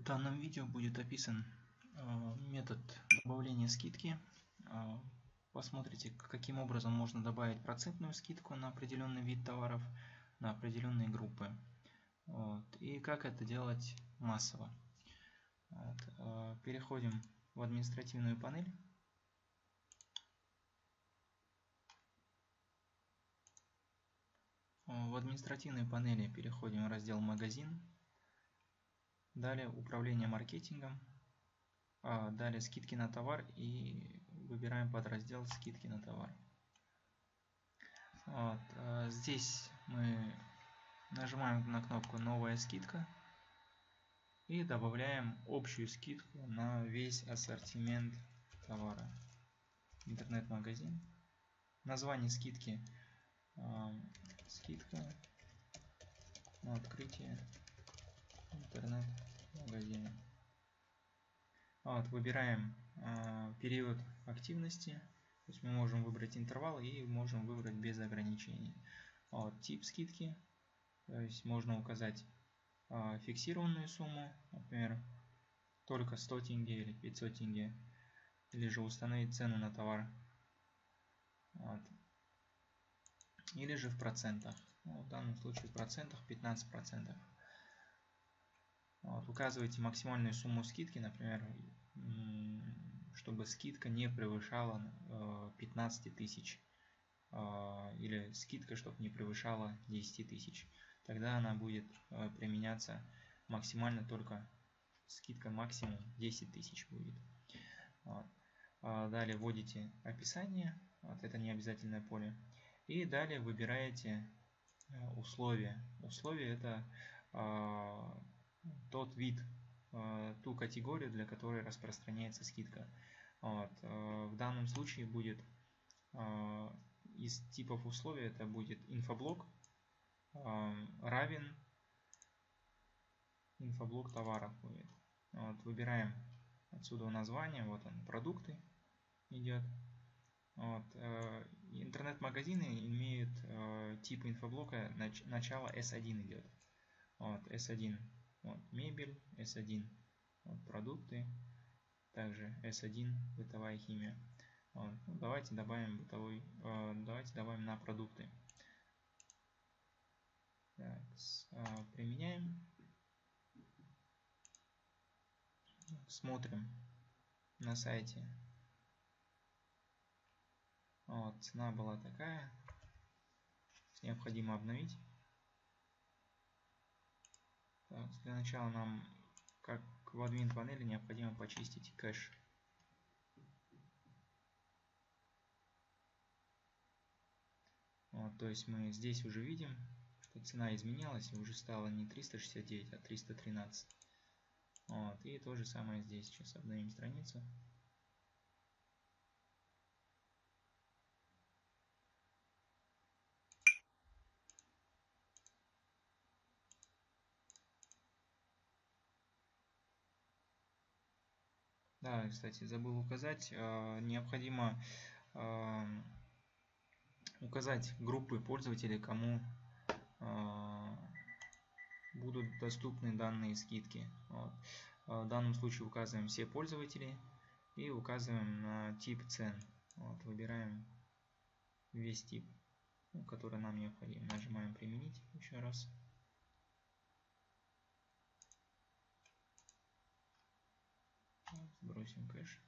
данном видео будет описан метод добавления скидки. Посмотрите, каким образом можно добавить процентную скидку на определенный вид товаров, на определенные группы. И как это делать массово. Переходим в административную панель. В административной панели переходим в раздел «Магазин». Далее «Управление маркетингом». Далее «Скидки на товар» и выбираем подраздел «Скидки на товар». Здесь мы нажимаем на кнопку «Новая скидка» и добавляем общую скидку на весь ассортимент товара. Интернет-магазин. Название скидки скидка на открытие интернет-магазина. Выбираем период активности, то есть мы можем выбрать интервал и можем выбрать без ограничений. Тип скидки, то есть можно указать фиксированную сумму, например, только 100 тенге или 500 тенге, или же установить цену на товар, или же в процентах. В данном случае в процентах 15%. Указывайте максимальную сумму скидки, например, чтобы скидка не превышала 15 тысяч, или скидка, чтобы не превышала 10 тысяч. Тогда она будет применяться максимально только скидка максимум 10 тысяч будет. Далее вводите описание, это не обязательное поле. И далее выбираете условия. Условия — это тот вид, ту категорию, для которой распространяется скидка. В данном случае будет из типов условий это будет инфоблок равен инфоблок товаров будет. Выбираем отсюда название, вот он, продукты идет. Интернет-магазины имеют тип инфоблока, начало S1 идет. S1 мебель, S1 продукты, также S1 бытовая химия. Давайте добавим давайте добавим на продукты. Так, применяем. Смотрим на сайте. Цена была такая. Необходимо обновить. Так, для начала нам, как в админ панели, необходимо почистить кэш. То есть мы здесь уже видим, что цена изменялась и уже стала не 369, а 313. И то же самое здесь. Сейчас обновим страницу. Да, кстати, забыл указать, необходимо указать группы пользователей, кому будут доступны данные скидки. В данном случае указываем все пользователи и указываем на тип цен. Выбираем весь тип, который нам необходим. Нажимаем «Применить» еще раз. Сбросим кэш.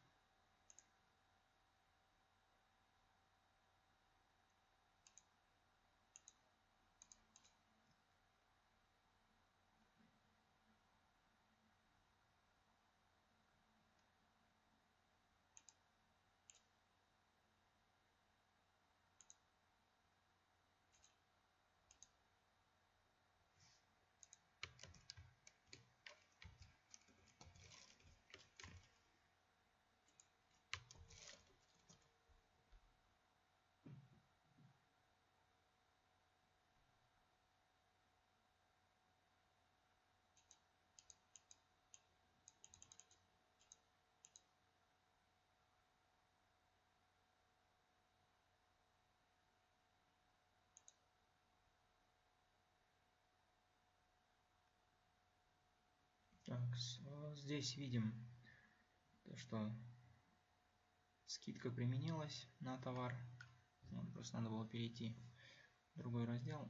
Так, Здесь видим, что скидка применилась на товар. Просто надо было перейти в другой раздел.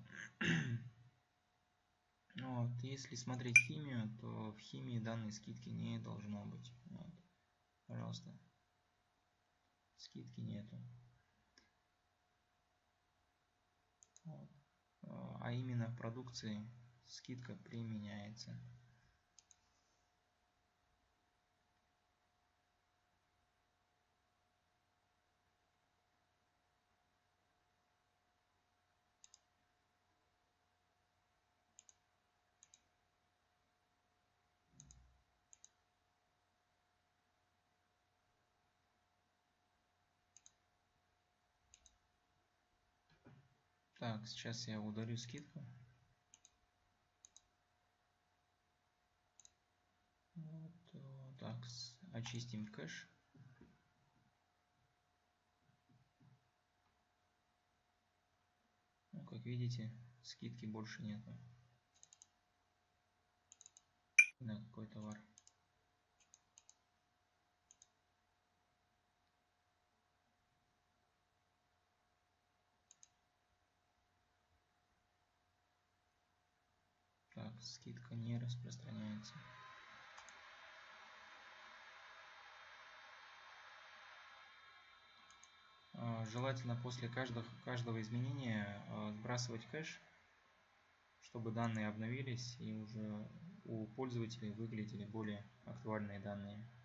Вот. Если смотреть химию, то в химии данной скидки не должно быть. Вот. Пожалуйста. Скидки нету. Вот. А именно в продукции скидка применяется. Так, сейчас я удалю скидку. Вот, так, очистим кэш. Ну, как видите, скидки больше нету. На какой товар? Так, скидка не распространяется. Желательно после каждого изменения сбрасывать кэш, чтобы данные обновились и уже у пользователей выглядели более актуальные данные.